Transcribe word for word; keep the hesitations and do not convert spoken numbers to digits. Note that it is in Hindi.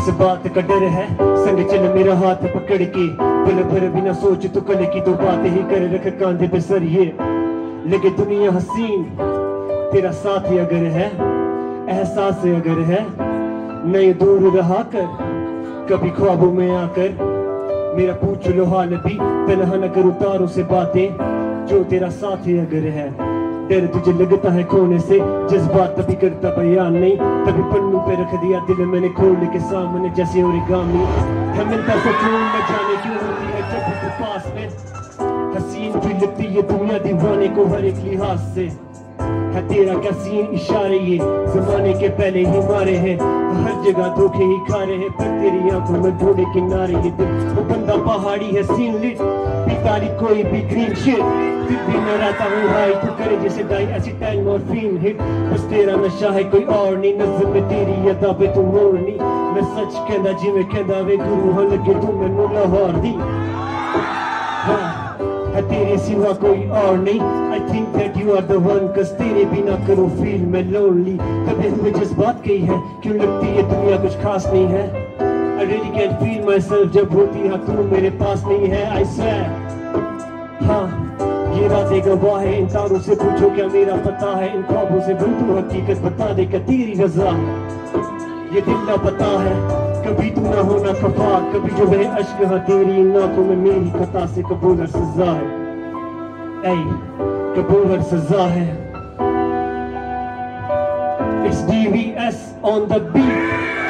किस बात का डर है, संग चल मेरा हाथ पकड़ के, पल भर बिना सोच तो कल की दो बातें ही कर रख कांधे पे सर ये। लगे दुनिया हसीन तेरा साथ ही अगर है, एहसास अगर है, नए दूर रहा कर कभी ख्वाबों में आकर। मेरा पूछ लो हाल भी, तन्हा न करूं तारों से बातें, जो तेरा साथ ही अगर है। डर तुझे लगता है खोने से, जज्बात तभी करता बयान नहीं, तभी पन्नू पे रख दिया दिल मैंने खोल के सामने जैसे ओरिगामी। है मिलता सुकून न जाने क्यों होती है जब तू पास में, हसीन भी लगती है दुनिया दीवाने को हर एक लिहाज से। है तेरा क्या सीन इशारे ये जमाने के पहले ही मारे हैं, हर जगह धोखे ही खा रहे हैं, पर तेरी आंखों में ढूंढे किनारे ये दिल। वो बंदा पहाड़ी है सीन लिट, पितारी कोई भी ग्रीन शिट, फिर भी मैं रहता हूँ हाई, तू करे जैसे डाई एसिटाइल मॉर्फिन हिट। बस तेरा नशा है कोई और नहीं, नज़र में तेरी अदा पे तू मोरनी। मैं सच कहंदा जिवें कहंदा वे गुरु हाँ लगे तू मैनू लाहौर दी। हाँ है तेरे सिवा कोई और नहीं, I think that you are the one, cause तेरे बिना करो फील मैं lonely। कभी हुए जज्बात कही है, क्यों लगती है दुनिया कुछ खास नहीं है। I really can't feel myself जब होती है तू मेरे पास नहीं है, I swear। हाँ ये रातें गवाह है, इन तारों से पूछो क्या मेरा पता है, इन ख्वाबों से भूल तू हकीकत बता दे क्या तेरी रजा है। ये दिल ना पता है कभी तू ना होना खफा, कभी जो है अश्क हाँ तेरी इन आंखों में मेरी खता से कबूल और सजा है। ऐ कबूल और सजा है। It's D V S on the beat।